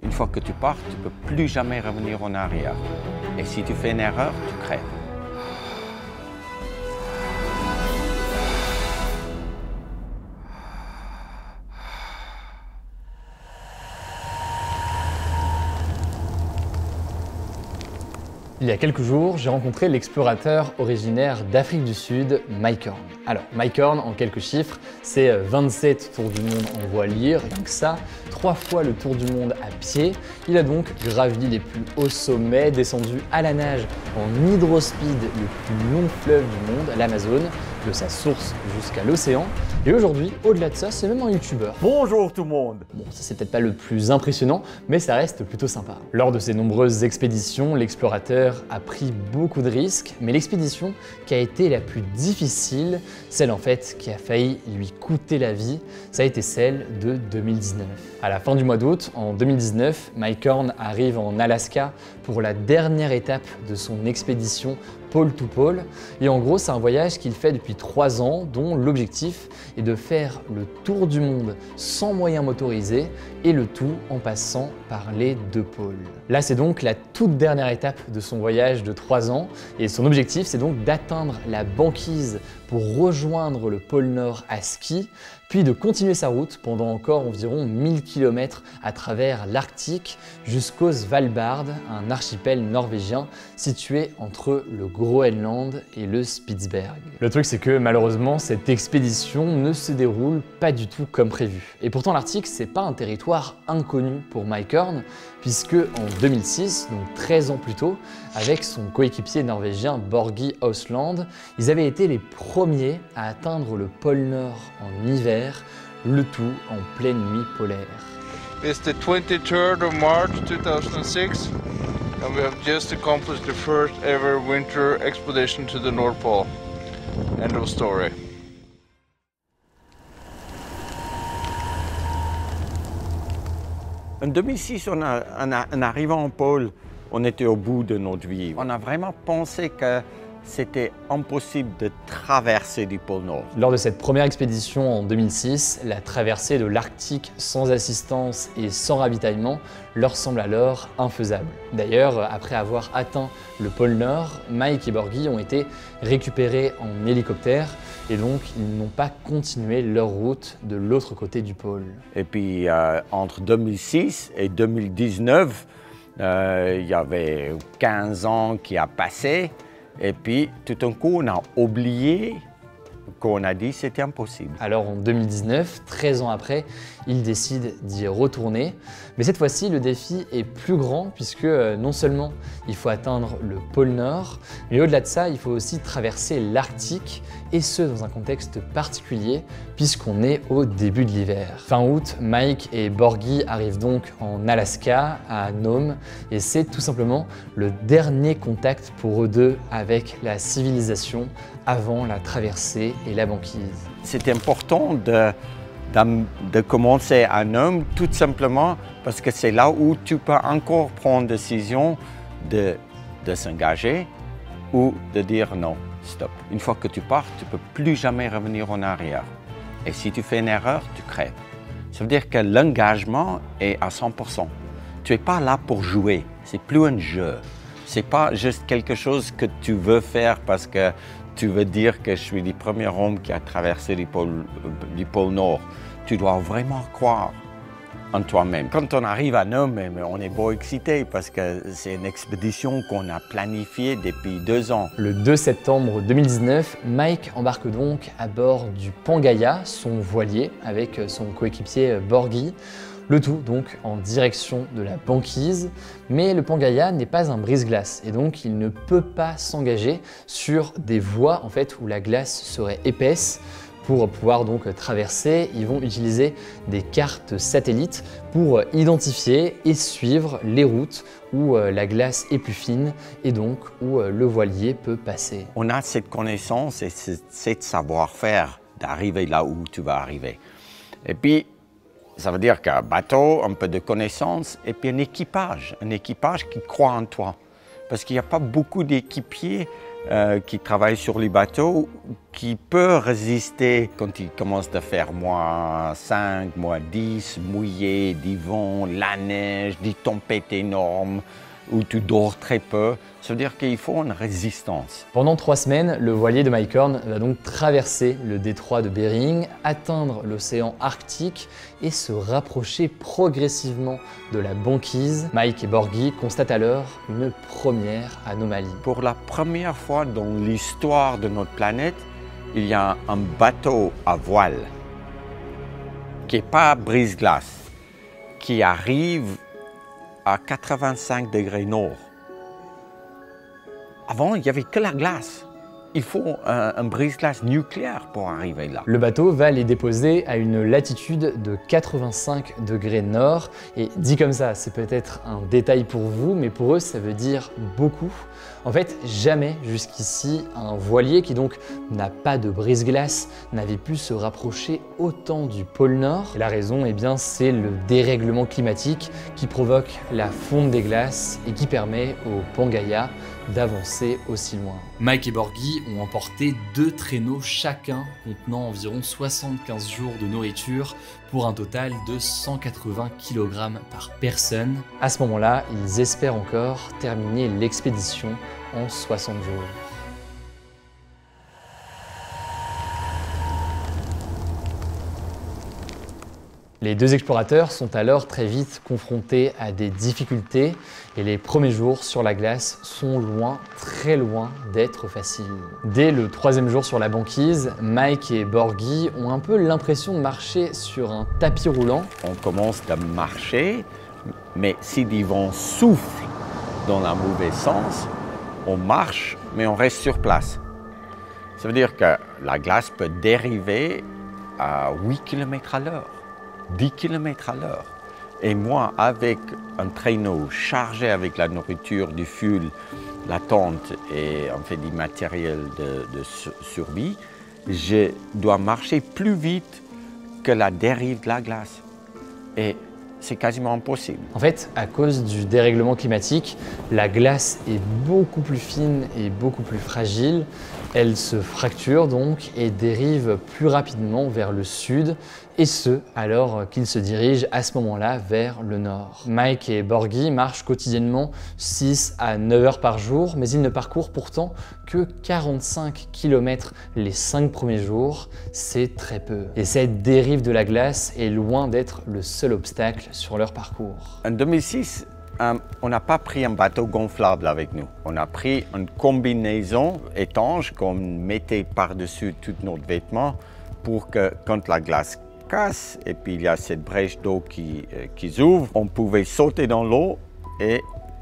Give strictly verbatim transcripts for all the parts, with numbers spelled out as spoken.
Une fois que tu pars, tu ne peux plus jamais revenir en arrière. Et si tu fais une erreur, tu crèves. Il y a quelques jours, j'ai rencontré l'explorateur originaire d'Afrique du Sud, Mike Horn. Alors, Mike Horn, en quelques chiffres, c'est vingt-sept tours du monde en voilier, rien que ça, trois fois le tour du monde à pied. Il a donc gravi les plus hauts sommets, descendu à la nage en hydrospeed le plus long fleuve du monde, l'Amazone, de sa source jusqu'à l'océan. Et aujourd'hui, au-delà de ça, c'est même un youtubeur. Bonjour tout le monde! Bon, ça c'est peut-être pas le plus impressionnant, mais ça reste plutôt sympa. Lors de ses nombreuses expéditions, l'explorateur a pris beaucoup de risques, mais l'expédition qui a été la plus difficile, celle en fait qui a failli lui coûter la vie, ça a été celle de deux mille dix-neuf. À la fin du mois d'août, en deux mille dix-neuf, Mike Horn arrive en Alaska pour la dernière étape de son expédition pôle to pôle. Et en gros, c'est un voyage qu'il fait depuis trois ans, dont l'objectif est de faire le tour du monde sans moyens motorisés et le tout en passant par les deux pôles. Là, c'est donc la toute dernière étape de son voyage de trois ans et son objectif, c'est donc d'atteindre la banquise pour rejoindre le pôle Nord à ski, puis de continuer sa route pendant encore environ mille kilomètres à travers l'Arctique jusqu'au Svalbard, un archipel norvégien situé entre le Groenland et le Spitzberg. Le truc, c'est que malheureusement, cette expédition ne se déroule pas du tout comme prévu. Et pourtant, l'Arctique, c'est pas un territoire inconnu pour Mike Horn, puisque en deux mille six, donc treize ans plus tôt, avec son coéquipier norvégien Borgi Ausland, ils avaient été les premiers à atteindre le pôle Nord en hiver, le tout en pleine nuit polaire. It's the twenty-third of March two thousand six and we have just accomplished the first ever winter expedition to the North Pole. End of story. En deux mille six, on a, on a, en arrivant au pôle, on était au bout de notre vie. On a vraiment pensé que c'était impossible de traverser du pôle Nord. Lors de cette première expédition en deux mille six, la traversée de l'Arctique sans assistance et sans ravitaillement leur semble alors infaisable. D'ailleurs, après avoir atteint le pôle Nord, Mike et Borgi ont été récupérés en hélicoptère et donc ils n'ont pas continué leur route de l'autre côté du pôle. Et puis euh, entre deux mille six et deux mille dix-neuf, euh, il y avait quinze ans qui a passé. Et puis, tout d'un coup, on a oublié qu'on a dit que c'était impossible. Alors en deux mille dix-neuf, treize ans après, il décide d'y retourner. Mais cette fois-ci, le défi est plus grand puisque euh, non seulement il faut atteindre le pôle Nord, mais au-delà de ça, il faut aussi traverser l'Arctique et ce dans un contexte particulier puisqu'on est au début de l'hiver. Fin août, Mike et Borgi arrivent donc en Alaska, à Nome, et c'est tout simplement le dernier contact pour eux deux avec la civilisation avant la traversée et la banquise. C'est important de, de, de commencer à Nome tout simplement parce que c'est là où tu peux encore prendre la décision de, de s'engager ou de dire non, stop. Une fois que tu pars, tu ne peux plus jamais revenir en arrière. Et si tu fais une erreur, tu crèves. Ça veut dire que l'engagement est à cent pour cent. Tu n'es pas là pour jouer, c'est plus un jeu. Ce n'est pas juste quelque chose que tu veux faire parce que tu veux dire que je suis le premier homme qui a traversé le pôle, le pôle Nord. Tu dois vraiment croire en toi-même. Quand on arrive à Nome, on est beau excité parce que c'est une expédition qu'on a planifiée depuis deux ans. Le deux septembre deux mille dix-neuf, Mike embarque donc à bord du Pangaea, son voilier, avec son coéquipier Borgi. Le tout donc en direction de la banquise, mais le Pangaea n'est pas un brise-glace et donc il ne peut pas s'engager sur des voies en fait où la glace serait épaisse. Pour pouvoir donc traverser, ils vont utiliser des cartes satellites pour identifier et suivre les routes où la glace est plus fine et donc où le voilier peut passer. On a cette connaissance et cette savoir-faire d'arriver là où tu vas arriver. Et puis, ça veut dire qu'un bateau, un peu de connaissance et puis un équipage, un équipage qui croit en toi. parce qu'il n'y a pas beaucoup d'équipiers euh, qui travaillent sur les bateaux qui peuvent résister quand ils commencent à faire moins cinq, moins dix, mouillé, du vent, la neige, des tempêtes énormes, où tu dors très peu. Ça veut dire qu'il faut une résistance. Pendant trois semaines, le voilier de Mike Horn va donc traverser le détroit de Bering, atteindre l'océan Arctique et se rapprocher progressivement de la banquise. Mike et Borghi constatent alors une première anomalie. Pour la première fois dans l'histoire de notre planète, il y a un bateau à voile qui n'est pas brise-glace, qui arrive à quatre-vingt-cinq degrés nord. Avant, il n'y avait que la glace. Il faut un, un brise-glace nucléaire pour arriver là. Le bateau va les déposer à une latitude de quatre-vingt-cinq degrés nord. Et dit comme ça, c'est peut-être un détail pour vous, mais pour eux, ça veut dire beaucoup. En fait, jamais jusqu'ici, un voilier qui donc n'a pas de brise-glace n'avait pu se rapprocher autant du pôle Nord. Et la raison, eh bien, c'est le dérèglement climatique qui provoque la fonte des glaces et qui permet au Pangaea d'avancer aussi loin. Mike et Borghi ont emporté deux traîneaux chacun contenant environ soixante-quinze jours de nourriture pour un total de cent quatre-vingts kilogrammes par personne. À ce moment-là, ils espèrent encore terminer l'expédition en soixante jours. Les deux explorateurs sont alors très vite confrontés à des difficultés et les premiers jours sur la glace sont loin, très loin d'être faciles. Dès le troisième jour sur la banquise, Mike et Borghi ont un peu l'impression de marcher sur un tapis roulant. On commence à marcher, mais si le vent souffle dans le mauvais sens, on marche, mais on reste sur place. Ça veut dire que la glace peut dériver à huit kilomètres à l'heure. dix kilomètres à l'heure. Et moi, avec un traîneau chargé avec la nourriture, du fuel, la tente et en fait du matériel de, de survie, je dois marcher plus vite que la dérive de la glace. Et c'est quasiment impossible. En fait, à cause du dérèglement climatique, la glace est beaucoup plus fine et beaucoup plus fragile. Elle se fracture donc et dérive plus rapidement vers le sud, et ce, alors qu'ils se dirigent à ce moment-là vers le nord. Mike et Borghi marchent quotidiennement six à neuf heures par jour, mais ils ne parcourent pourtant que quarante-cinq kilomètres les cinq premiers jours. C'est très peu. Et cette dérive de la glace est loin d'être le seul obstacle sur leur parcours. En deux mille six, Um, on n'a pas pris un bateau gonflable avec nous. On a pris une combinaison étanche qu'on mettait par-dessus tous nos vêtements pour que quand la glace casse et puis il y a cette brèche d'eau qui, euh, qui s'ouvre, on pouvait sauter dans l'eau et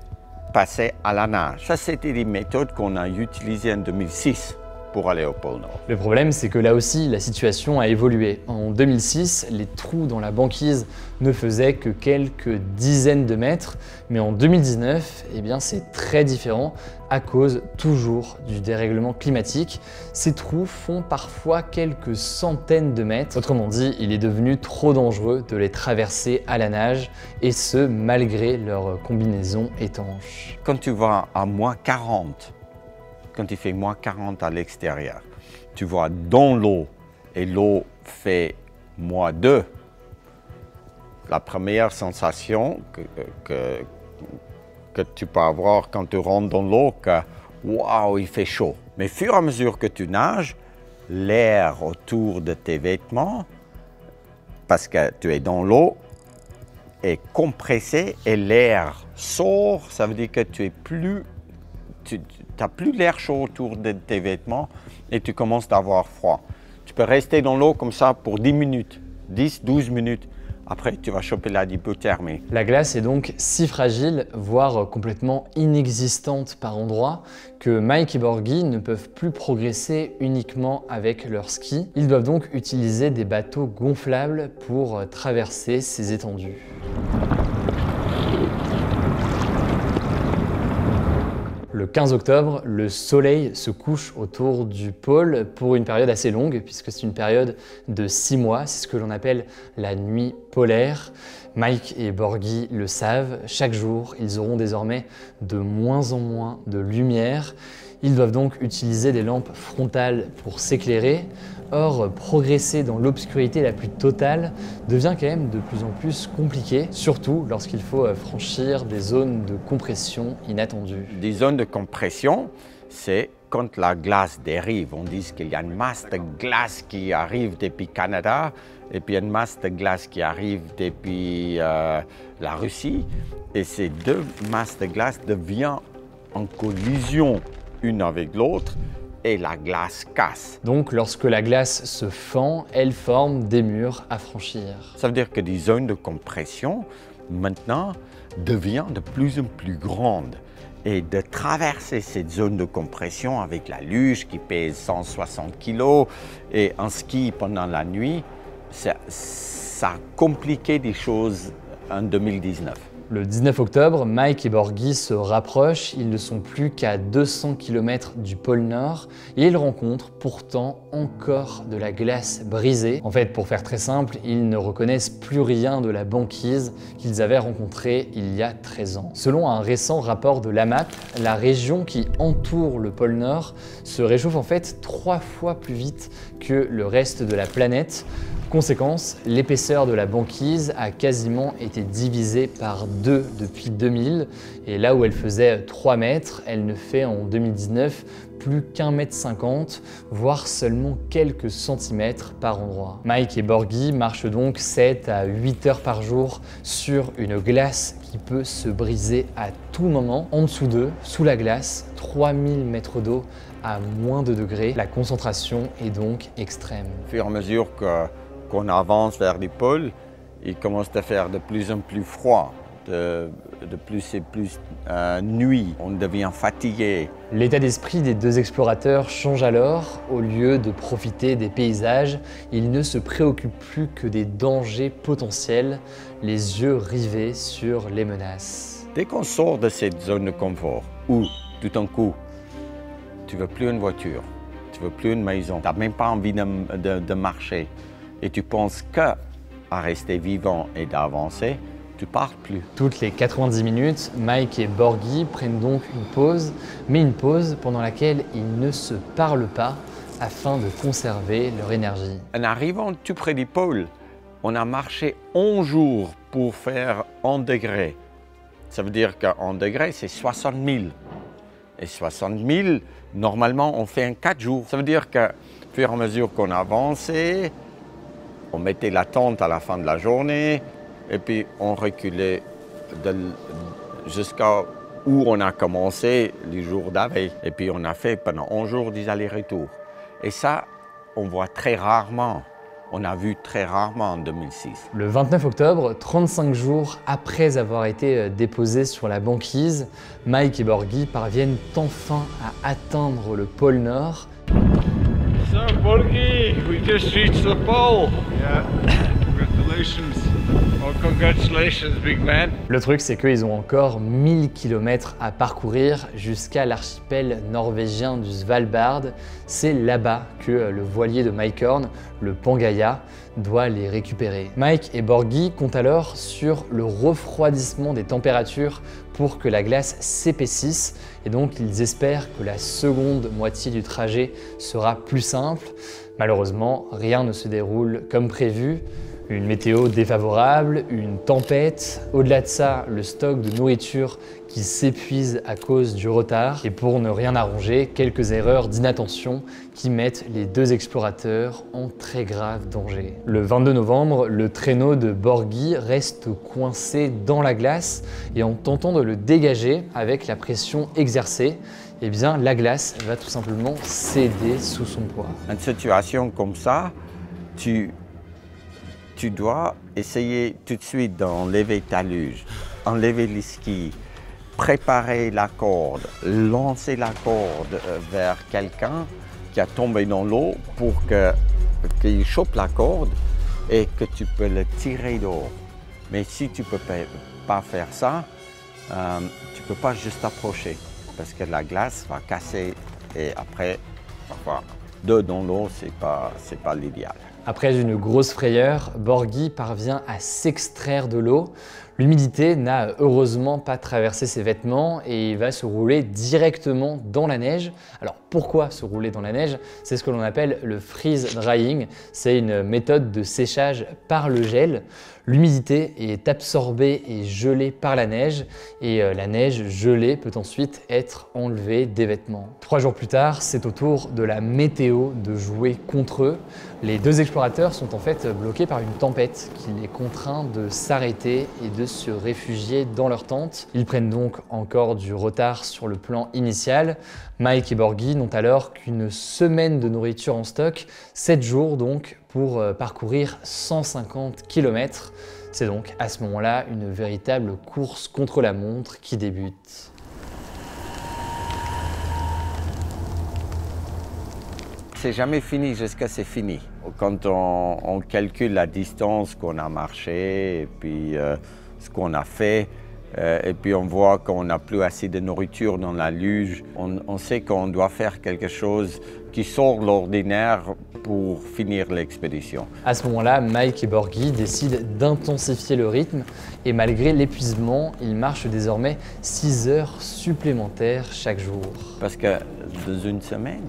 passer à la nage. Ça, c'était des méthodes qu'on a utilisées en deux mille six. Pour aller au pôle Nord. Le problème, c'est que là aussi, la situation a évolué. En deux mille six, les trous dans la banquise ne faisaient que quelques dizaines de mètres, mais en deux mille dix-neuf, eh bien, c'est très différent à cause toujours du dérèglement climatique. Ces trous font parfois quelques centaines de mètres. Autrement dit, il est devenu trop dangereux de les traverser à la nage, et ce, malgré leur combinaison étanche. Quand tu vas à moins quarante, quand il fait moins quarante à l'extérieur, tu vois dans l'eau et l'eau fait moins deux. La première sensation que, que, que tu peux avoir quand tu rentres dans l'eau, que waouh, il fait chaud. Mais au fur et à mesure que tu nages, l'air autour de tes vêtements, parce que tu es dans l'eau, est compressé et l'air sort. Ça veut dire que tu es plus tu n'as plus l'air chaud autour de tes vêtements et tu commences à avoir froid. Tu peux rester dans l'eau comme ça pour dix minutes, dix douze minutes. Après, tu vas choper la hypothermie. La glace est donc si fragile, voire complètement inexistante par endroits, que Mike et Borghi ne peuvent plus progresser uniquement avec leurs skis. Ils doivent donc utiliser des bateaux gonflables pour traverser ces étendues. Le quinze octobre, le soleil se couche autour du pôle pour une période assez longue, puisque c'est une période de six mois, c'est ce que l'on appelle la nuit polaire. Mike et Borghi le savent, chaque jour, ils auront désormais de moins en moins de lumière. Ils doivent donc utiliser des lampes frontales pour s'éclairer. Or, progresser dans l'obscurité la plus totale devient quand même de plus en plus compliqué, surtout lorsqu'il faut franchir des zones de compression inattendues. Des zones de compression, c'est quand la glace dérive. On dit qu'il y a une masse de glace qui arrive depuis le Canada et puis une masse de glace qui arrive depuis euh, la Russie. Et ces deux masses de glace deviennent en collision une avec l'autre et la glace casse. Donc lorsque la glace se fend, elle forme des murs à franchir. Ça veut dire que des zones de compression maintenant deviennent de plus en plus grandes. Et de traverser cette zone de compression avec la luge qui pèse cent soixante kilos et en ski pendant la nuit, ça, ça a compliqué des choses en deux mille dix-neuf. Le dix-neuf octobre, Mike et Borghi se rapprochent, ils ne sont plus qu'à deux cents kilomètres du pôle Nord et ils rencontrent pourtant encore de la glace brisée. En fait, pour faire très simple, ils ne reconnaissent plus rien de la banquise qu'ils avaient rencontrée il y a treize ans. Selon un récent rapport de l'A M A P, la région qui entoure le pôle Nord se réchauffe en fait trois fois plus vite que le reste de la planète. Conséquence, l'épaisseur de la banquise a quasiment été divisée par deux depuis deux mille et là où elle faisait trois mètres, elle ne fait en deux mille dix-neuf plus qu'un mètre cinquante, voire seulement quelques centimètres par endroit. Mike et Borghi marchent donc sept à huit heures par jour sur une glace qui peut se briser à tout moment. En dessous d'eux, sous la glace, trois mille mètres d'eau à moins de degrés. La concentration est donc extrême. Au fur et à mesure que qu'on avance vers les pôles, il commence à faire de plus en plus froid, de, de plus et plus euh, nuit. On devient fatigué. L'état d'esprit des deux explorateurs change alors. Au lieu de profiter des paysages, ils ne se préoccupent plus que des dangers potentiels, les yeux rivés sur les menaces. Dès qu'on sort de cette zone de confort, où tout d'un coup, tu ne veux plus une voiture, tu ne veux plus une maison, tu n'as même pas envie de, de, de marcher, et tu penses qu'à rester vivant et d'avancer, tu ne parles plus. Toutes les quatre-vingt-dix minutes, Mike et Borghi prennent donc une pause, mais une pause pendant laquelle ils ne se parlent pas afin de conserver leur énergie. En arrivant tout près du pôle, on a marché onze jours pour faire un degré. Ça veut dire qu'un degré, c'est soixante mille. Et soixante mille, normalement, on fait en quatre jours. Ça veut dire qu'au fur et à mesure qu'on avançait, on mettait la tente à la fin de la journée et puis on reculait jusqu'à où on a commencé les jours d'avant. Et puis on a fait pendant onze jours des allers-retours. Et ça, on voit très rarement. On a vu très rarement en deux mille six. Le vingt-neuf octobre, trente-cinq jours après avoir été déposés sur la banquise, Mike et Borghi parviennent enfin à atteindre le pôle Nord. So, Borghi, we just reached the pole. Yeah, congratulations. Oh, congratulations, big man. Le truc, c'est qu'ils ont encore mille kilomètres à parcourir jusqu'à l'archipel norvégien du Svalbard. C'est là-bas que le voilier de Mike Horn, le Pangaea, doit les récupérer. Mike et Borghi comptent alors sur le refroidissement des températures pour que la glace s'épaississe et donc ils espèrent que la seconde moitié du trajet sera plus simple. Malheureusement, rien ne se déroule comme prévu. Une météo défavorable, une tempête, au-delà de ça, le stock de nourriture qui s'épuise à cause du retard. Et pour ne rien arranger, quelques erreurs d'inattention qui mettent les deux explorateurs en très grave danger. Le vingt-deux novembre, le traîneau de Borghi reste coincé dans la glace et en tentant de le dégager avec la pression exercée, eh bien, la glace va tout simplement céder sous son poids. Une situation comme ça, tu Tu dois essayer tout de suite d'enlever ta luge, enlever les skis, préparer la corde, lancer la corde vers quelqu'un qui a tombé dans l'eau pour qu'il chope la corde et que tu peux le tirer dehors. Mais si tu ne peux pas faire ça, euh, tu ne peux pas juste approcher parce que la glace va casser et après, parfois, deux dans l'eau, ce n'est pas, c'est pas l'idéal. Après une grosse frayeur, Borghi parvient à s'extraire de l'eau. L'humidité n'a heureusement pas traversé ses vêtements et il va se rouler directement dans la neige. Alors pourquoi se rouler dans la neige? C'est ce que l'on appelle le freeze drying. C'est une méthode de séchage par le gel. L'humidité est absorbée et gelée par la neige et la neige gelée peut ensuite être enlevée des vêtements. Trois jours plus tard, c'est au tour de la météo de jouer contre eux. Les deux explorateurs sont en fait bloqués par une tempête qui les contraint de s'arrêter et de se réfugier dans leur tente. Ils prennent donc encore du retard sur le plan initial. Mike et Borghi n'ont alors qu'une semaine de nourriture en stock, sept jours donc pour parcourir cent cinquante kilomètres. C'est donc à ce moment-là une véritable course contre la montre qui débute. C'est jamais fini jusqu'à c'est fini. Quand on, on calcule la distance qu'on a marché et puis euh, ce qu'on a fait, euh, et puis on voit qu'on n'a plus assez de nourriture dans la luge, on, on sait qu'on doit faire quelque chose qui sort de l'ordinaire pour finir l'expédition. À ce moment-là, Mike et Borghi décident d'intensifier le rythme et malgré l'épuisement, ils marchent désormais six heures supplémentaires chaque jour. Parce que dans une semaine,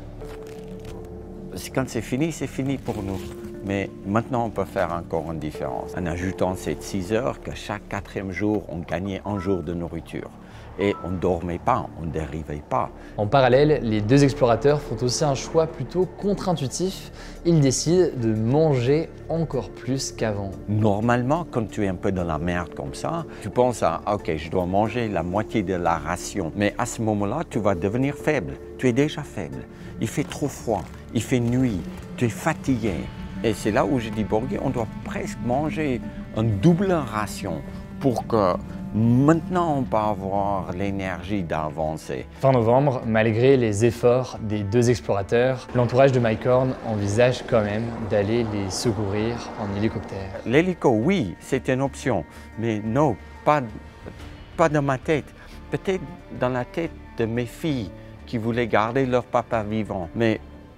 quand c'est fini, c'est fini pour nous. Mais maintenant, on peut faire encore une différence. En ajoutant ces six heures, que chaque quatrième jour, on gagnait un jour de nourriture. Et on ne dormait pas, on ne dérivait pas. En parallèle, les deux explorateurs font aussi un choix plutôt contre-intuitif. Ils décident de manger encore plus qu'avant. Normalement, quand tu es un peu dans la merde comme ça, tu penses à « ok, je dois manger la moitié de la ration ». Mais à ce moment-là, tu vas devenir faible. Tu es déjà faible. Il fait trop froid, il fait nuit, tu es fatigué. Et c'est là où je dis, Borghi, on doit presque manger une double ration pour que maintenant on peut avoir l'énergie d'avancer. Fin novembre, malgré les efforts des deux explorateurs, l'entourage de Mike Horn envisage quand même d'aller les secourir en hélicoptère. L'hélico, oui, c'est une option, mais non, pas, pas dans ma tête. Peut-être dans la tête de mes filles qui voulaient garder leur papa vivant. Mais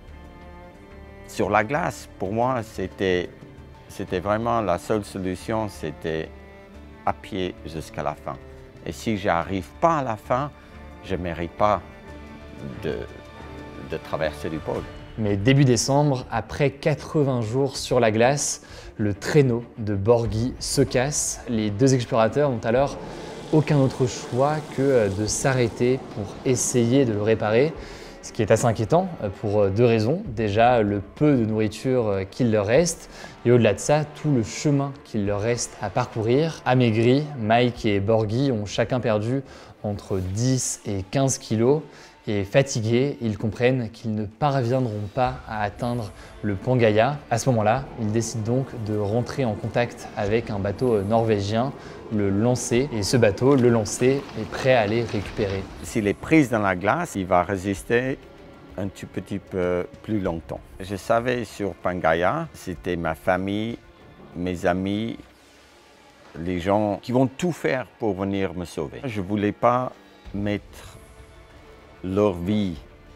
sur la glace, pour moi, c'était c'était vraiment la seule solution, c'était à pied jusqu'à la fin. Et si je n'arrive pas à la fin, je ne mérite pas de, de traverser du pôle. Mais début décembre, après quatre-vingts jours sur la glace, le traîneau de Borghi se casse. Les deux explorateurs n'ont alors aucun autre choix que de s'arrêter pour essayer de le réparer. Ce qui est assez inquiétant pour deux raisons. Déjà, le peu de nourriture qu'il leur reste et au-delà de ça, tout le chemin qu'il leur reste à parcourir. Amaigris, Mike et Borghi ont chacun perdu entre dix et quinze kilos et fatigués, ils comprennent qu'ils ne parviendront pas à atteindre le Pangaea. À ce moment-là, ils décident donc de rentrer en contact avec un bateau norvégien, le Lancer, et ce bateau, le Lancer, est prêt à les récupérer. S'il est pris dans la glace, il va résister un tout petit peu plus longtemps. Je savais sur Pangaea, c'était ma famille, mes amis, les gens qui vont tout faire pour venir me sauver. Je ne voulais pas mettre leur vie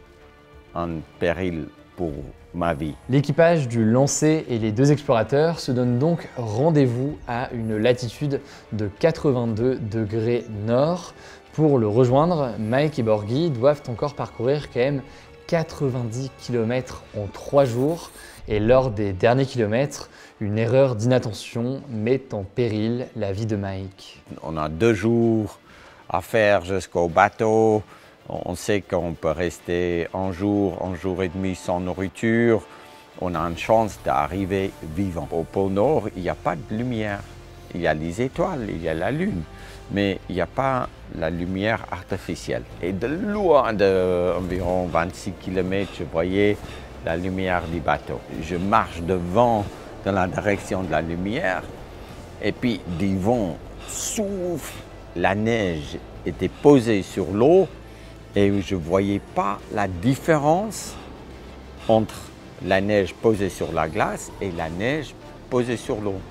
en péril pour ma vie. L'équipage du Lancer et les deux explorateurs se donnent donc rendez-vous à une latitude de quatre-vingt-deux degrés nord. Pour le rejoindre, Mike et Borghi doivent encore parcourir quand même quatre-vingt-dix kilomètres en trois jours. Et lors des derniers kilomètres, une erreur d'inattention met en péril la vie de Mike. On a deux jours à faire jusqu'au bateau. On sait qu'on peut rester un jour, un jour et demi sans nourriture. On a une chance d'arriver vivant. Au pôle Nord, il n'y a pas de lumière. Il y a les étoiles, il y a la lune, mais il n'y a pas la lumière artificielle. Et de loin, d'environ vingt-six kilomètres, je voyais la lumière du bateau. Je marche devant dans la direction de la lumière et puis du vent souffle. La neige était posée sur l'eau. Et je ne voyais pas la différence entre la neige posée sur la glace et la neige posée sur l'eau.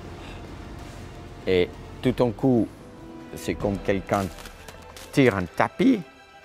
Et tout d'un coup, c'est comme quelqu'un tire un tapis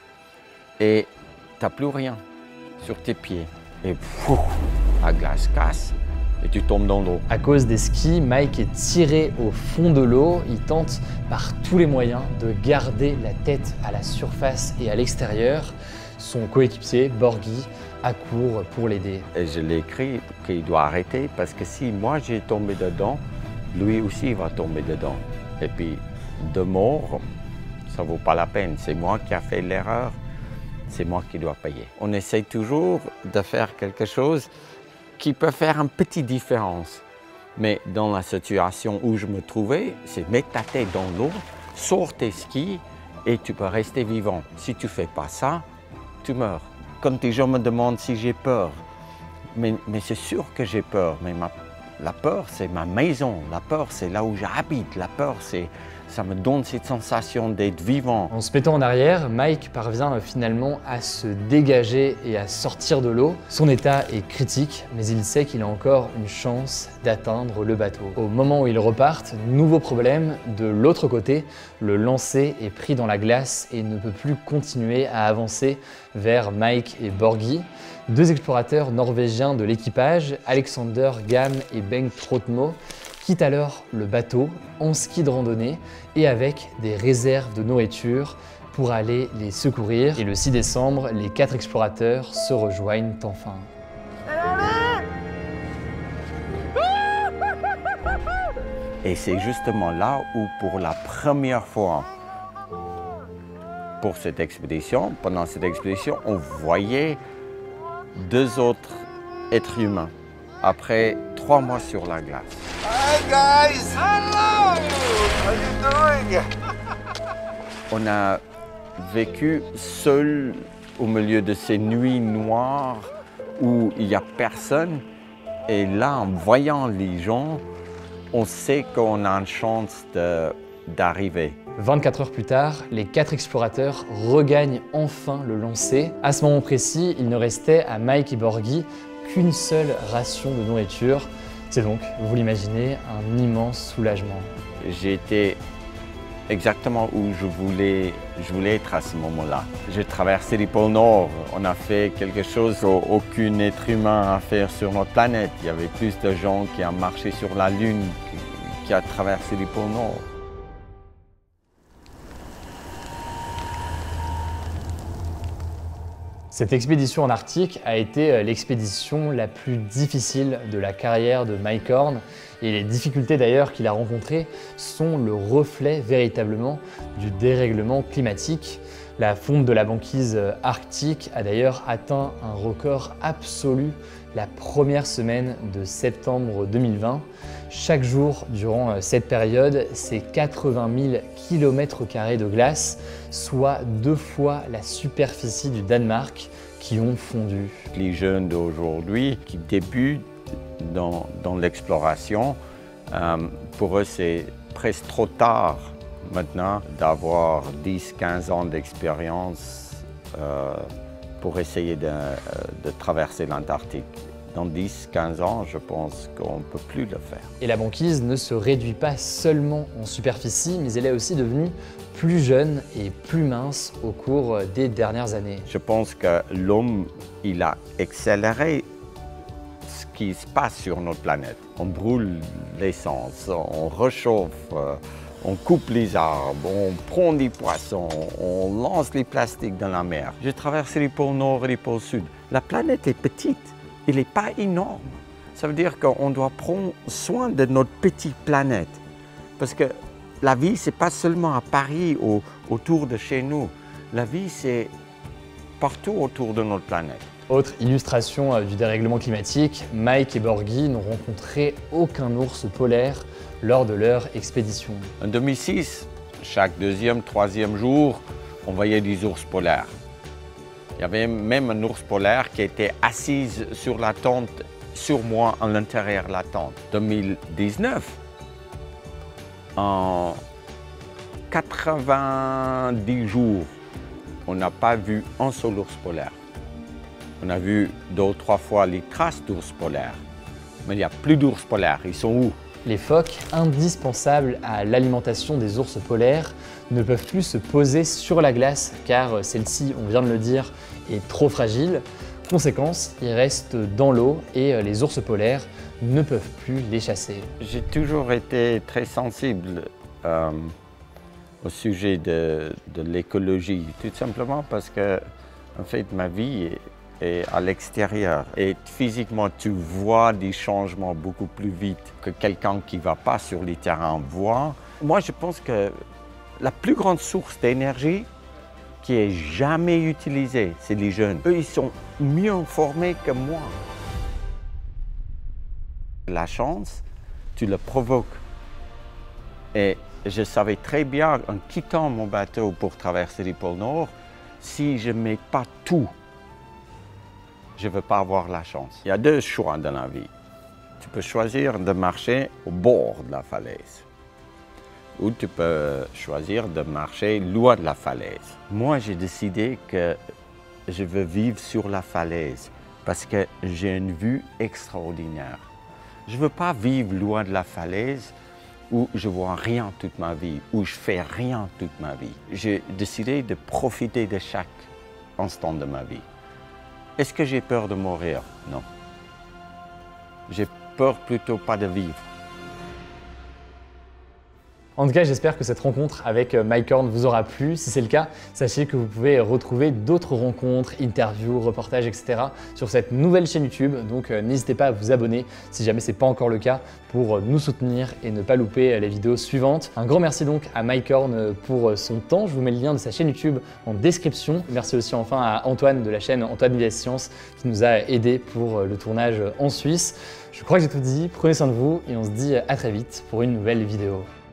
et tu n'as plus rien sur tes pieds. Et pfff, la glace casse et tu tombes dans l'eau. À cause des skis, Mike est tiré au fond de l'eau. Il tente par tous les moyens de garder la tête à la surface et à l'extérieur. Son coéquipier, Borghi, accourt pour l'aider. Et je l'ai écrit qu'il doit arrêter parce que si moi j'ai tombé dedans, lui aussi va tomber dedans. Et puis, de mort, ça ne vaut pas la peine. C'est moi qui ai fait l'erreur, c'est moi qui dois payer. On essaie toujours de faire quelque chose qui peut faire une petite différence. Mais dans la situation où je me trouvais, c'est mettre ta tête dans l'eau, sors tes skis et tu peux rester vivant. Si tu ne fais pas ça, tu meurs. Quand les gens me demandent si j'ai peur, mais, mais c'est sûr que j'ai peur. Mais ma, la peur, c'est ma maison. La peur, c'est là où j'habite. La peur, c'est, ça me donne cette sensation d'être vivant. En se mettant en arrière, Mike parvient finalement à se dégager et à sortir de l'eau. Son état est critique, mais il sait qu'il a encore une chance d'atteindre le bateau. Au moment où ils repartent, nouveau problème, de l'autre côté, le lancer est pris dans la glace et ne peut plus continuer à avancer vers Mike et Borghi. Deux explorateurs norvégiens de l'équipage, Alexander Gam et Bengt Trotmo, quittent alors le bateau en ski de randonnée et avec des réserves de nourriture pour aller les secourir. Et le six décembre, les quatre explorateurs se rejoignent enfin. Et c'est justement là où, pour la première fois, pour cette expédition, pendant cette expédition, on voyait deux autres êtres humains après trois mois sur la glace. Hi guys! Hello! How you doing? On a vécu seul au milieu de ces nuits noires où il n'y a personne. Et là, en voyant les gens, on sait qu'on a une chance d'arriver. vingt-quatre heures plus tard, les quatre explorateurs regagnent enfin le lancer. À ce moment précis, il ne restait à Mike et Borghi qu'une seule ration de nourriture. C'est donc, vous l'imaginez, un immense soulagement. J'ai été exactement où je voulais, je voulais être à ce moment-là. J'ai traversé les pôles Nord. On a fait quelque chose qu'aucun être humain a fait sur notre planète. Il y avait plus de gens qui ont marché sur la Lune qui ont traversé les pôles Nord. Cette expédition en Arctique a été l'expédition la plus difficile de la carrière de Mike Horn. Et les difficultés d'ailleurs qu'il a rencontrées sont le reflet véritablement du dérèglement climatique. La fonte de la banquise arctique a d'ailleurs atteint un record absolu la première semaine de septembre deux mille vingt. Chaque jour durant cette période, c'est quatre-vingt mille kilomètres carrés de glace, soit deux fois la superficie du Danemark, qui ont fondu. Les jeunes d'aujourd'hui qui débutent dans, dans l'exploration, euh, pour eux c'est presque trop tard maintenant d'avoir dix à quinze ans d'expérience euh, pour essayer de, de traverser l'Antarctique. Dans dix à quinze ans, je pense qu'on ne peut plus le faire. Et la banquise ne se réduit pas seulement en superficie, mais elle est aussi devenue plus jeune et plus mince au cours des dernières années. Je pense que l'homme, il a accéléré ce qui se passe sur notre planète. On brûle l'essence, on réchauffe, on coupe les arbres, on prend des poissons, on lance les plastiques dans la mer. J'ai traversé les pôles Nord et les pôles Sud. La planète est petite. Il n'est pas énorme. Ça veut dire qu'on doit prendre soin de notre petite planète. Parce que la vie, ce n'est pas seulement à Paris ou autour de chez nous. La vie, c'est partout autour de notre planète. Autre illustration du dérèglement climatique, Mike et Borghi n'ont rencontré aucun ours polaire lors de leur expédition. En deux mille six, chaque deuxième, troisième jour, on voyait des ours polaires. Il y avait même un ours polaire qui était assis sur la tente, sur moi, à l'intérieur de la tente. deux mille dix-neuf, en quatre-vingt-dix jours, on n'a pas vu un seul ours polaire. On a vu deux ou trois fois les traces d'ours polaires, mais il n'y a plus d'ours polaires. Ils sont où? Les phoques, indispensables à l'alimentation des ours polaires, ne peuvent plus se poser sur la glace car celle-ci, on vient de le dire, est trop fragile. Conséquence, ils restent dans l'eau et les ours polaires ne peuvent plus les chasser. J'ai toujours été très sensible euh, au sujet de, de l'écologie, tout simplement parce que en fait, ma vie est, est à l'extérieur et physiquement, tu vois des changements beaucoup plus vite que quelqu'un qui ne va pas sur les terrains voit. Moi, je pense que la plus grande source d'énergie qui est jamais utilisée, c'est les jeunes. Eux, ils sont mieux formés que moi. La chance, tu le provoques. Et je savais très bien, en quittant mon bateau pour traverser le pôle Nord, si je ne mets pas tout, je ne veux pas avoir la chance. Il y a deux choix dans la vie. Tu peux choisir de marcher au bord de la falaise. Ou tu peux choisir de marcher loin de la falaise. Moi, j'ai décidé que je veux vivre sur la falaise parce que j'ai une vue extraordinaire. Je ne veux pas vivre loin de la falaise où je vois rien toute ma vie, où je fais rien toute ma vie. J'ai décidé de profiter de chaque instant de ma vie. Est-ce que j'ai peur de mourir? Non. J'ai peur plutôt pas de vivre. En tout cas, j'espère que cette rencontre avec Mike Horn vous aura plu. Si c'est le cas, sachez que vous pouvez retrouver d'autres rencontres, interviews, reportages, et cetera sur cette nouvelle chaîne YouTube. Donc euh, n'hésitez pas à vous abonner si jamais ce n'est pas encore le cas pour nous soutenir et ne pas louper les vidéos suivantes. Un grand merci donc à Mike Horn pour son temps. Je vous mets le lien de sa chaîne YouTube en description. Merci aussi enfin à Antoine de la chaîne Antoine Vivez Science qui nous a aidés pour le tournage en Suisse. Je crois que j'ai tout dit. Prenez soin de vous et on se dit à très vite pour une nouvelle vidéo.